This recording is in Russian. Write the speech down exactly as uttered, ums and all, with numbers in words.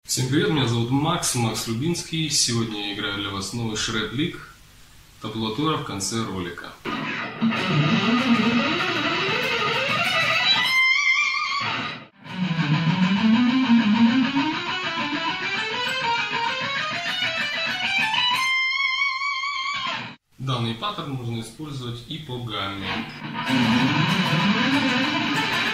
Всем привет, меня зовут Макс, Макс Рубинский. Сегодня я играю для вас новый Shred League. Табулатура в конце ролика. Данный паттерн можно использовать и по гамме.